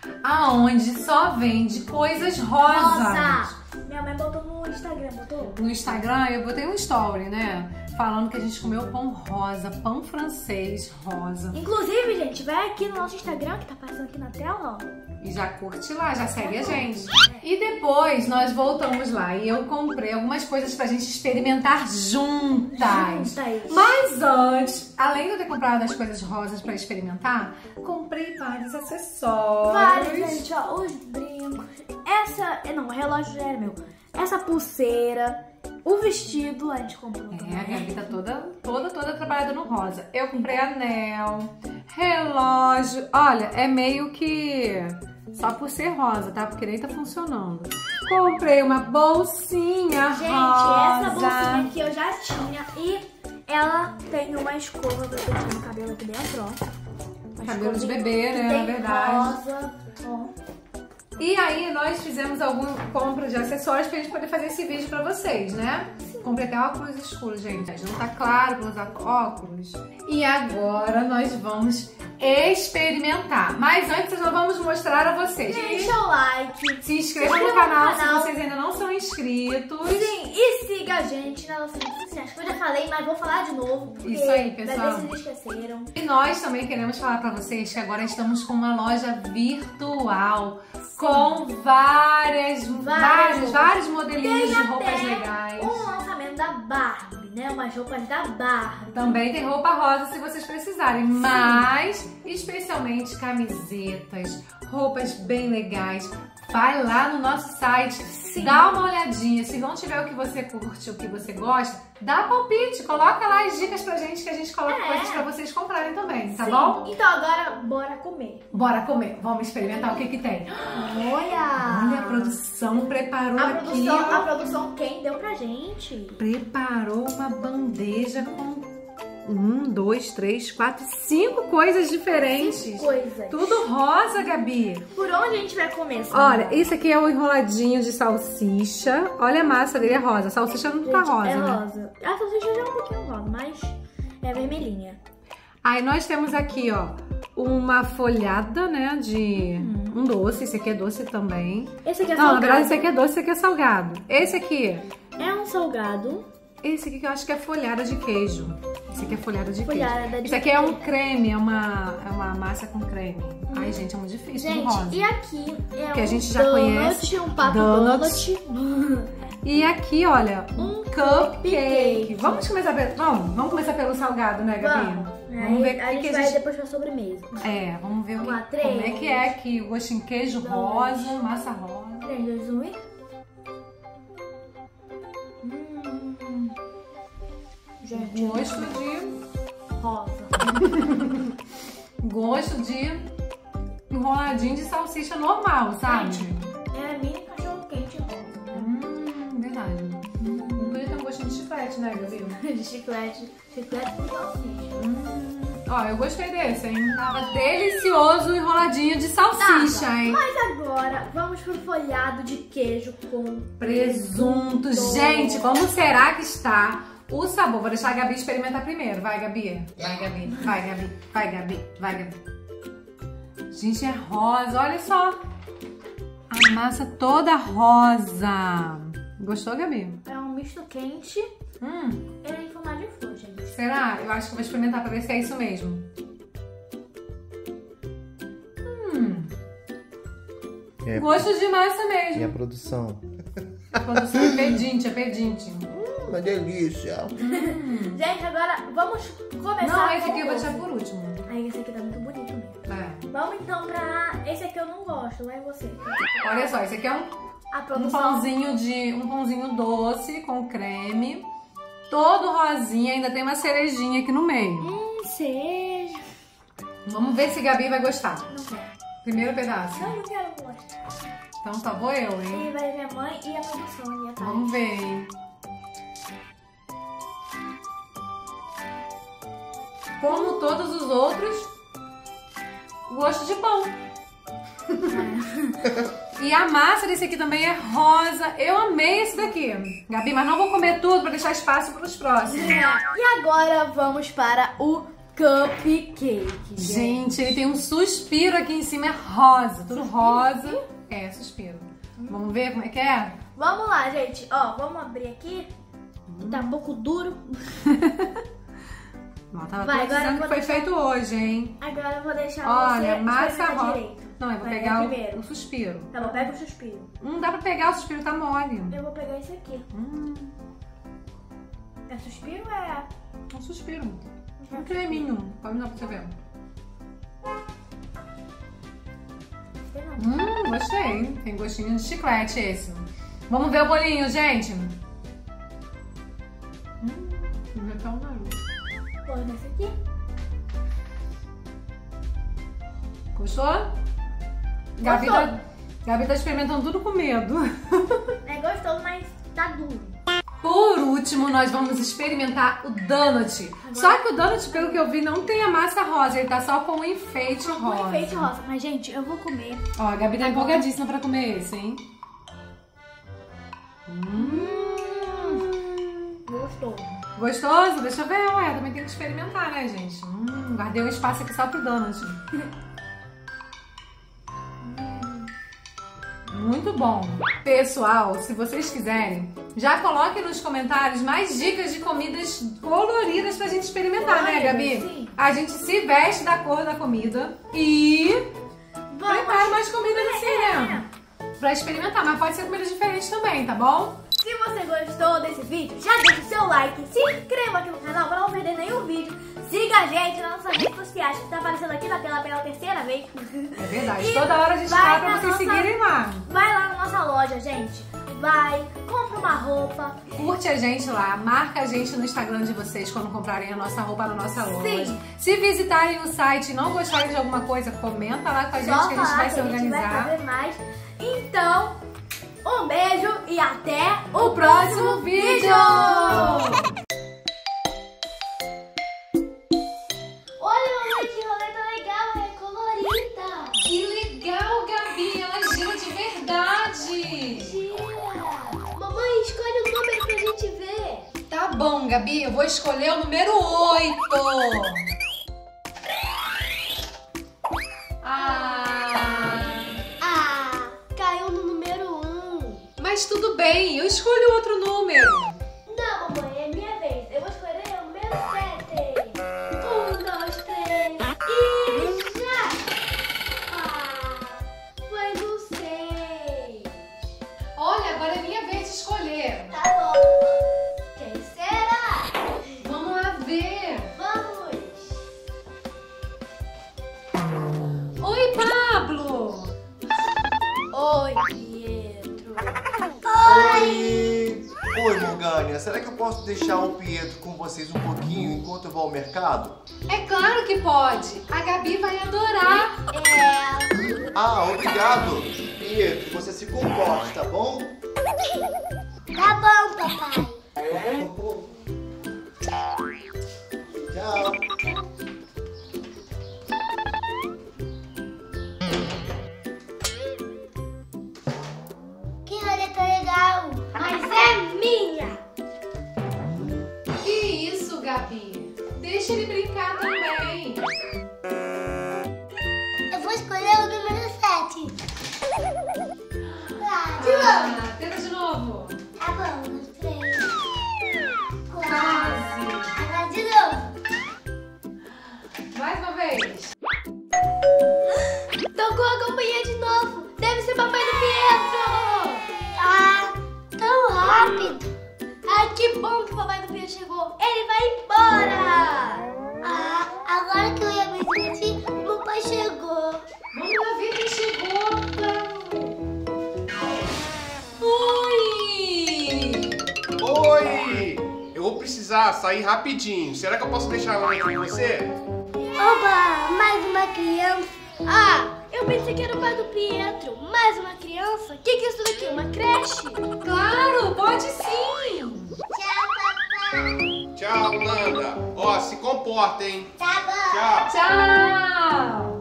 aonde só vende coisas rosas.
Nossa! Minha mãe botou no Instagram, botou?
No Instagram eu botei um story, né? Falando que a gente comeu pão rosa, pão francês rosa.
Inclusive, gente, vai aqui no nosso Instagram, que tá passando aqui na tela, ó.
E já curte lá, já segue a gente. E depois nós voltamos lá e eu comprei algumas coisas pra gente experimentar juntas.
Juntas.
Mas antes, além de eu ter comprado as coisas rosas pra experimentar, comprei vários acessórios.
Vários, gente, ó, os brincos. Essa, não, o relógio já era meu. Essa pulseira, o vestido, a gente comprou.
É, a Gabi tá toda, toda, toda trabalhada no rosa. Eu comprei anel, relógio. Olha, é meio que só por ser rosa, tá? Porque nem tá funcionando. Comprei uma bolsinha
Gente,
rosa.
essa bolsinha aqui eu já tinha e ela tem uma escova pra pentear no cabelo aqui dentro, ó. Uma
Cabelo de
escovinha
bebê,
que
né?
tem
É verdade.
rosa, ó.
E aí nós fizemos alguma compra de acessórios pra gente poder fazer esse vídeo pra vocês, né? Comprei até óculos escuros, gente. Não tá claro pra usar óculos. E agora nós vamos experimentar. Mas antes nós vamos mostrar a vocês.
Deixa o like.
Se inscreva no canal se vocês ainda não são inscritos.
Sim, e siga a gente nas nossas redes sociais. Eu já falei, mas vou falar de novo. Porque
Isso aí, pessoal.
vai ver se vocês esqueceram.
E nós também queremos falar pra vocês que agora estamos com uma loja virtual. Com várias, vários, vários modelinhos de roupas legais.
Um lançamento da Barbie, né? Umas roupas da Barbie.
Também tem roupa rosa se vocês precisarem, mas especialmente camisetas, roupas bem legais. Vai lá no nosso site, Sim. dá uma olhadinha. Se não tiver o que você curte, o que você gosta, dá palpite, coloca lá as dicas pra gente que a gente coloca
É.
coisas pra vocês comprarem também, tá
Sim.
bom?
Então agora, bora comer.
Bora comer, vamos experimentar o que que tem.
Olha!
Olha, a produção preparou
A
aqui,
produção,
ó.
a produção quem deu pra gente?
Preparou uma bandeja com um, dois, três, quatro, cinco coisas diferentes.
Cinco coisas.
Tudo rosa, Gabi.
Por onde a gente vai comer? Samara?
Olha, esse aqui é o enroladinho de salsicha. Olha a massa dele, é rosa. A salsicha não tá
Gente,
rosa,
é
né?
rosa. A salsicha já é um pouquinho rosa, mas é vermelhinha.
Aí nós temos aqui, ó, uma folhada, né, de um doce. Esse aqui é doce também.
Esse aqui é
Não, na
salgado.
verdade esse aqui é doce, esse aqui é salgado. Esse aqui
É um salgado.
esse aqui que eu acho que é folhada de queijo. Esse aqui é folhada de
Folhada
queijo.
de
Esse aqui é um creme, é uma, é uma massa com creme. Hum. Ai, gente, é muito difícil.
Gente,
rosa.
e aqui é
que
um
a gente já
donut,
conhece.
um papo
donut.
donut.
E aqui, olha, um,
Um
cupcake.
cupcake.
Vamos começar pelo, vamos, vamos começar pelo salgado, né, Gabi?
Vamos.
Vamos ver o
a
que,
gente
que a
vai
gente...
depois pra sobremesa.
É, vamos ver o que,
Vamos lá,
como é
três,
que é aqui. O gostinho queijo
dois,
rosa, massa rosa.
três, dois, um e... Hum. Gente,
Gosto de...
rosa.
Gosto de enroladinho de salsicha normal, sabe?
É mini cachorro quente rosa.
Hum, verdade. Hum, podia ter um gostinho de chiclete, né, Gabi?
De chiclete. Chiclete com salsicha.
Hum. Ó, eu gostei desse, hein? Tava delicioso enroladinho de salsicha,
Tava.
hein?
Mas agora, vamos pro folhado de queijo com
Presunto. Gente, como será que está o sabor? Vou deixar a Gabi experimentar primeiro. Vai, Gabi. Vai, Gabi. Vai, Gabi. Vai, Gabi. Vai, Gabi. Gente, é rosa. Olha só. A massa toda rosa. Gostou, Gabi?
É um misto quente.
Hum.
Ele é em formato de flor, gente.
Será? Eu acho que eu vou experimentar pra ver se é isso mesmo. Hum.
É,
Gosto de massa mesmo.
e a produção?
A produção é pedinte, é pedinte.
Hum, uma delícia.
Hum.
Gente, agora vamos começar
Não, esse
com
aqui eu vou
o
deixar
doce.
por último.
Aí esse aqui tá muito bonito mesmo.
É.
Vamos então pra... Esse aqui eu não gosto, vai você.
Olha só, esse aqui é um,
A
um
produção...
pãozinho de um pãozinho doce com creme, todo rosinha, ainda tem uma cerejinha aqui no meio.
Hum, seja...
Vamos ver se Gabi vai gostar.
Não quero.
Primeiro pedaço.
Não, não quero gostar.
Então só vou eu, hein?
E vai minha mãe e a produção e a Tati.
Vamos ver, hein? Como todos os outros, gosto de pão. E a massa desse aqui também é rosa. Eu amei esse daqui, Gabi, mas não vou comer tudo para deixar espaço para os próximos.
E agora vamos para o cupcake.
Gente, ele tem um suspiro aqui em cima, é rosa, tudo rosa. É, suspiro. Vamos ver como é que é?
Vamos lá, gente. Ó, vamos abrir aqui. Tá um pouco duro.
Ó, tava
Vai,
tudo
agora
dizendo
eu
que
vou
foi
deixar-
feito hoje, hein?
Agora eu vou deixar
Olha,
você
massa
experimentar
rosa.
direito.
Não, eu vou
Vai,
pegar
primeiro.
o, o suspiro.
Tá bom, pega o suspiro.
Não dá pra pegar, o suspiro tá mole.
Eu vou pegar esse aqui.
Hum,
É suspiro ou é...
um suspiro. Um creminho. Pode dar pra você ver.
Sei não.
Hum, gostei. Tem gostinho de chiclete esse. Vamos ver o bolinho, gente. Hum, não é tão não.
Põe nesse aqui.
Gostou? Gabi tá, Gabi tá experimentando tudo com medo.
É gostoso, mas tá duro.
Por último, nós vamos experimentar o donut. Só que o donut, pelo que eu vi, não tem a massa rosa. Ele tá só com o enfeite rosa.
Um enfeite rosa. Mas, gente, eu vou comer.
Ó, a Gabi tá empolgadíssima pra comer esse, hein? Hum.
Gostoso.
Gostoso? Deixa eu ver, ué. Também tem que experimentar, né, gente? Hum, guardei um espaço aqui só pro donut. Muito bom. Pessoal, se vocês quiserem, já coloquem nos comentários mais dicas de comidas coloridas pra gente experimentar, né, Gabi?
Sim.
A gente se veste da cor da comida e prepara mais comidas assim, né? Pra experimentar, mas pode ser comidas diferentes também, tá bom?
Se você gostou desse vídeo, já deixa o seu like, se inscreva aqui no canal para não perder nenhum vídeo. Siga a gente nas nossas redes sociais, que tá aparecendo aqui na tela pela terceira vez.
É verdade,
E
toda hora a gente
vai
fala pra
na
vocês
nossa-
seguirem lá.
Vai lá na nossa loja, gente. Vai, compra uma roupa.
Curte a gente lá, marca a gente no Instagram de vocês quando comprarem a nossa roupa na nossa loja.
Sim.
Se visitarem o site e não gostarem de alguma coisa, comenta lá com a gente
Só
que a gente
falar
vai
que
se
a gente vai
organizar.
fazer mais. Então, um beijo e até
O próximo vídeo!
Olha, mamãe, que roleta legal, é colorida.
Que legal, Gabi! Ela gira de verdade!
Gira. Mamãe, escolhe o número pra gente ver.
Tá bom, Gabi, eu vou escolher o número oito. Ah,
Ah, caiu no número um.
mas tudo bem, eu escolho outro número.
Não, mamãe, é
Oi, Pietro.
Oi! Oi, Morgânia. Será que eu posso deixar o Pietro com vocês um pouquinho enquanto eu vou ao mercado?
É claro que pode. A Gabi vai adorar.
É.
Ah, obrigado. Pietro, você se comporte, tá bom?
Tá bom, papai.
Tchau.
Que roleta legal.
Mas é minha.
Que isso, Gabi? Deixa ele brincar também.
Eu vou escolher o número sete. Tá, de novo.
Ah, tenta de novo.
Tá bom, três.
Quase.
Agora de novo.
Mais uma vez.
Tocou a campainha de novo. Deve ser papai do Pietro.
Ah, tão rápido.
Ai, que bom que o papai do Pietro chegou. Ele vai embora.
Ah, agora que eu ia me divertir, o meu pai chegou.
Vamos lá ver quem chegou. Oi!
Oi! Eu vou precisar sair rapidinho. Será que eu posso deixar ela aqui com você?
Oba, mais uma criança.
Ah, eu pensei que era o pai do Pietro. Mais uma criança? O que, que é isso daqui? Uma creche?
Claro, pode sim.
Tchau, papai.
Tchau, Nanda. Ó, se comporta, hein?
Tá bom.
Tchau.
Tchau.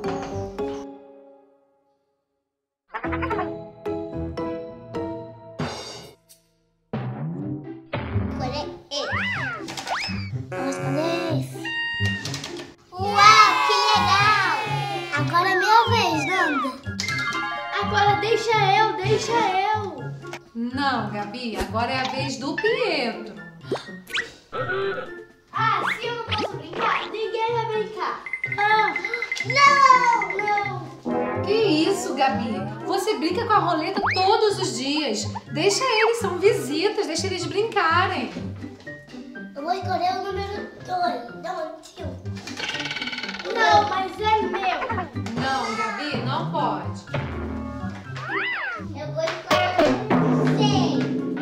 Escolher esse. Vamos escolher esse. Uau, que legal. Agora é minha vez, Nanda.
Agora deixa eu, deixa eu.
Não, Gabi, agora é a vez do Pietro.
Ah, se eu não posso brincar, ninguém vai brincar.
Ah, não, não.
Que isso, Gabi? Você brinca com a roleta todos os dias. Deixa eles, são visitas, deixa eles brincarem.
Eu vou escolher o número dois. Não, tio.
Não, mas é meu.
Não, Gabi, não pode.
Eu vou escolher o seis.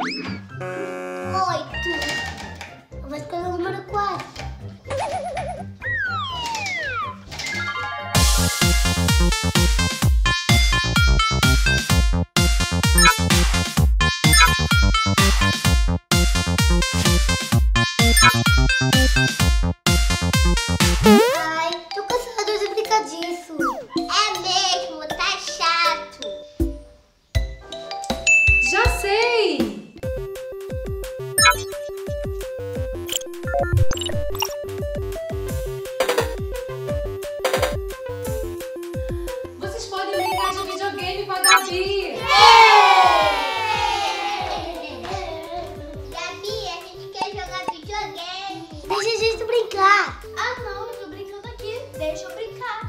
Oito. Eu vou escolher o número quatro. Ai, tô cansada de brincar disso. É mesmo, tá chato.
Já sei! Vocês podem brincar de videogame com a Gabi.
Gabi, a gente quer jogar videogame. Deixa a gente brincar.
Ah, não, eu tô brincando aqui. Deixa eu brincar.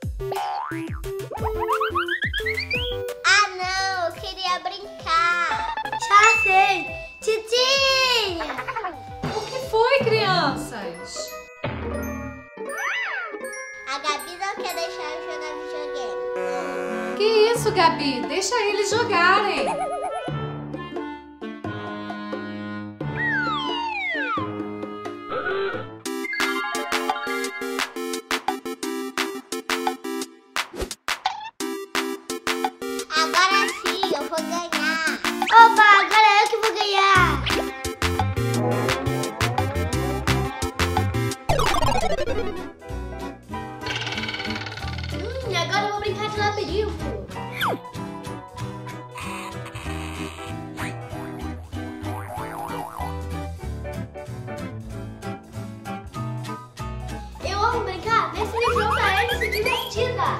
Ah, não, eu queria brincar. Já sei. Titinha.
O que foi, crianças?
A Gabi não quer deixar eu jogar videogame.
Que isso, Gabi? Deixa eles jogarem.
Agora sim, eu vou ganhar. Opa, agora é eu que vou ganhar.
Hum, e agora eu vou brincar de labirinto. Eu amo brincar nesse livro da Alice divertida.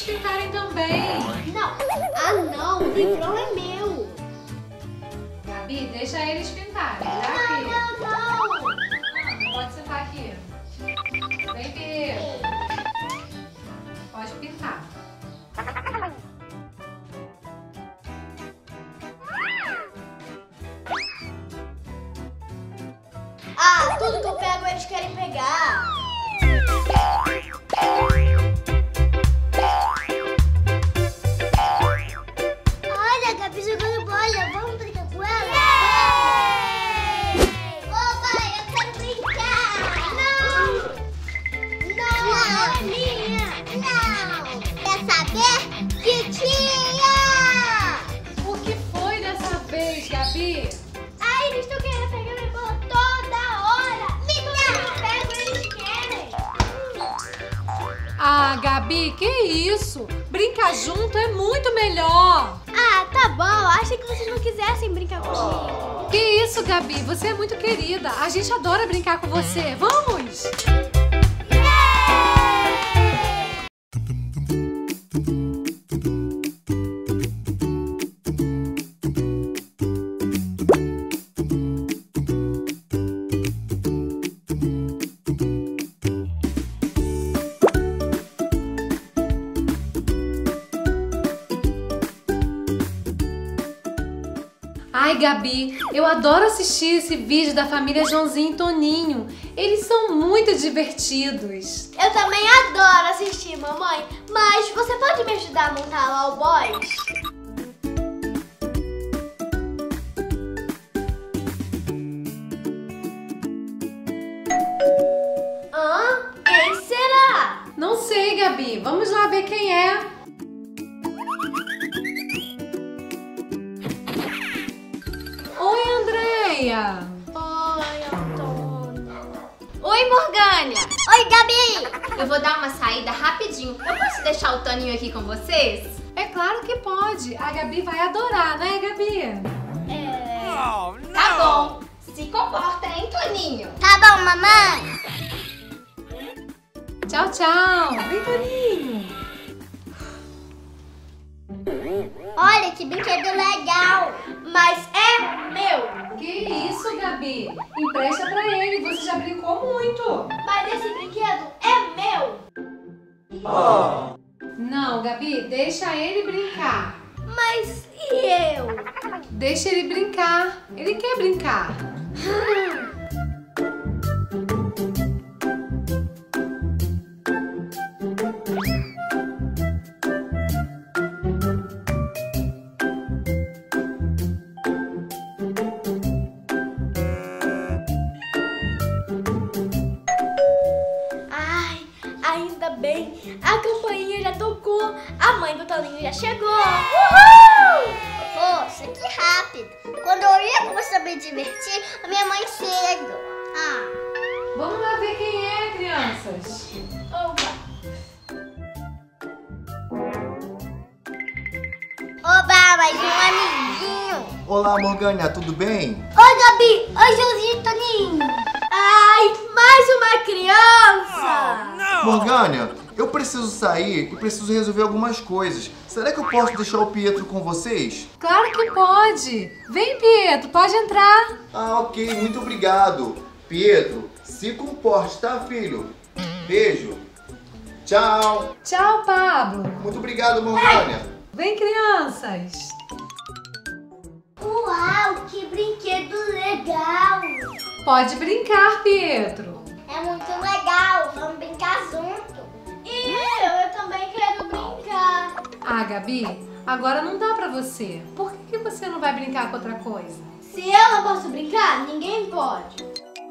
pintarem também.
Não. Ah, não. O livrão é meu.
Gabi, deixa eles pintarem. Já
Não,
aqui.
não, não.
Ah, pode sentar aqui. Vem, Pietro. Pode pintar.
Ah, tudo que eu pego eles querem pegar. Olha, a Gabi jogando bola. Vamos brincar com ela? Oba, eu quero brincar. Não. Não, não é minha. Não. Quer saber? Titia!
O que foi dessa vez, Gabi?
Ai, eles estão querendo pegar minha bola toda hora. Minha! Eu pego, eles querem.
Ah, Gabi, que isso? Brincar junto é muito melhor.
Ah, tá bom. Achei que vocês não quisessem brincar comigo.
Que isso, Gabi? Você é muito querida. A gente adora brincar com você. Vamos! Ai, Gabi, eu adoro assistir esse vídeo da família Joãozinho e Toninho. Eles são muito divertidos.
Eu também adoro assistir, mamãe. Mas você pode me ajudar a montar lá o boys? Hã? Quem será?
Não sei, Gabi. Vamos lá ver quem é. Oi, Andréia.
Oi, Antônio.
Oi, Morgânia!
Oi, Gabi.
Eu vou dar uma saída rapidinho. Eu posso deixar o Toninho aqui com vocês?
É claro que pode. A Gabi vai adorar, né, Gabi?
É...
Tá bom. Se comporta, hein, Toninho?
Tá bom, mamãe.
Tchau, tchau. Vem, Toninho.
Olha que brinquedo legal. Mas é meu.
Que isso, Gabi? Empresta pra ele. Você já brincou muito.
Mas esse brinquedo é meu.
Não, Gabi, deixa ele brincar.
Mas e eu?
Deixa ele brincar. Ele quer brincar.
Ai, ainda bem. A campainha já tocou. A mãe do Toninho já chegou. Uhul! Poxa, que rápido. Quando eu ia começar a me divertir, a minha mãe cedo. Ah.
Vamos lá ver quem é, crianças.
Oba. Oba, mais um amiguinho.
Olá, Morgânia, tudo bem?
Oi, Gabi. Oi, Joãozinho e Toninho. Ai, mais uma criança.
Morgânia, eu preciso sair e preciso resolver algumas coisas. Será que eu posso deixar o Pietro com vocês?
Claro que pode. Vem, Pietro, pode entrar.
Ah, ok, muito obrigado. Pietro, se comporte, tá, filho? Beijo. Tchau.
Tchau, Pablo.
Muito obrigado, Morgânia.
Vem, crianças.
Uau, que brinquedo legal.
Pode brincar, Pietro.
É muito legal. Vamos brincar junto. E eu, eu também quero brincar.
Ah, Gabi, agora não dá pra você. Por que que você não vai brincar com outra coisa?
Se eu não posso brincar, ninguém pode.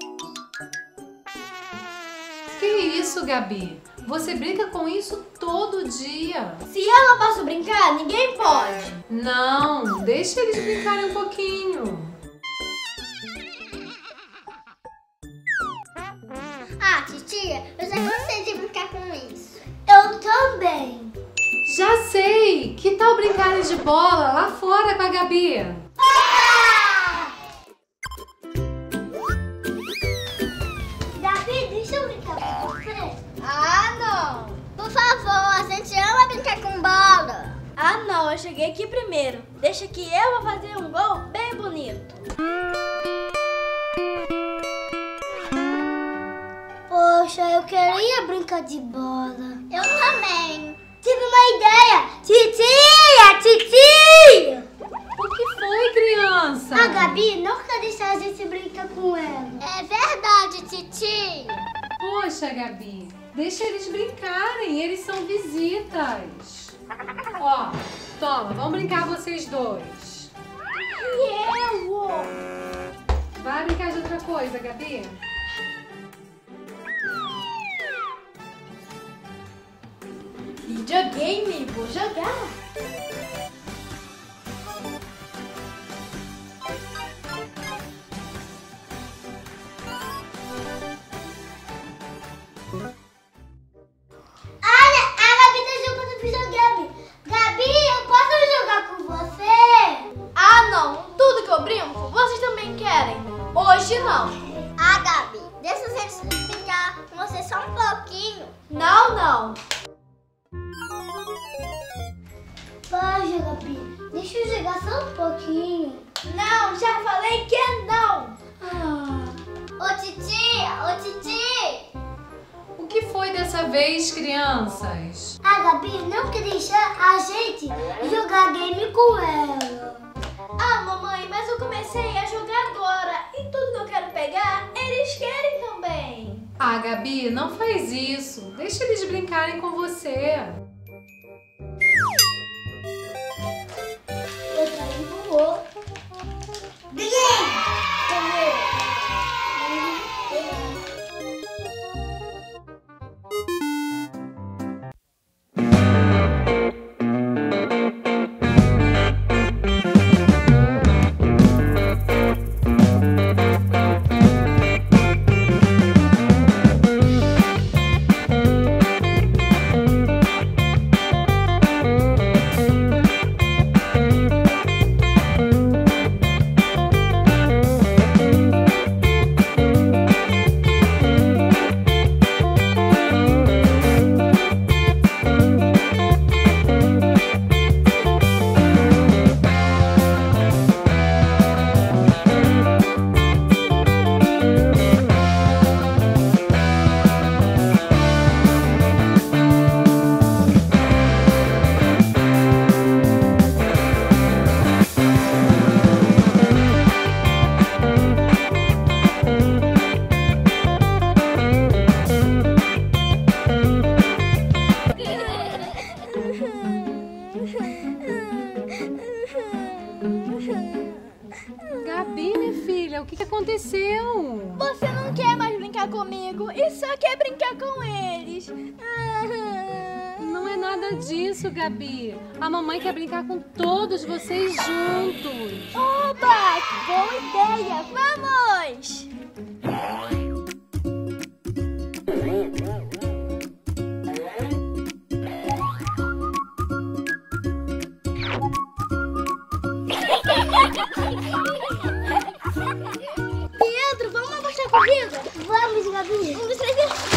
Que isso, Gabi? Você brinca com isso todo dia.
Se eu não posso brincar, ninguém pode.
Não, deixa eles brincarem um pouquinho.
Ah, titia, eu já cansei de brincar com isso. Eu também.
Já sei! Que tal brincarem de bola lá fora com a Gabi?
Ah! Gabi, deixa eu brincar com você. Ah, não. por favor, a gente ama brincar com bola.
Ah não, eu cheguei aqui primeiro. Deixa que eu vou fazer um gol bem bonito.
Poxa, eu queria brincar de bola. Eu também. Tive uma ideia. Titia, titia.
O que foi, criança?
A Gabi não quer deixar a gente brincar com ela. É verdade, titia.
Poxa, Gabi, deixa eles brincarem, eles são visitas. Ó, toma, vamos brincar vocês dois.
E eu?
Vai brincar de outra coisa, Gabi.
Videogame, vou jogar.
Olha, a Gabi tá jogando videogame. Gabi, eu posso jogar com você?
Ah não, tudo que eu brinco, vocês também querem. Hoje não.
Ah, Gabi, deixa a gente brincar com você só um pouquinho.
Não, não.
Poxa, Gabi, deixa eu jogar só um pouquinho.
Não, já falei que não.
Ah. Ô titia, ô titia.
O que foi dessa vez, crianças?
A Gabi não quer deixar a gente jogar game com ela.
Ah, mamãe, mas eu comecei a jogar agora. E tudo que eu quero pegar, eles querem também.
Ah, Gabi, não faz isso. Deixa eles brincarem com você.
Eu traí pro outro.
Gabi, minha filha, o que que aconteceu?
Você não quer mais brincar comigo e só quer brincar com eles.
Não é nada disso, Gabi. A mamãe quer brincar com todos vocês juntos.
Oba, que boa ideia. Vamos!
Pedro, vamos apostar corrida? Vamos, Gabi. Um, dois, três,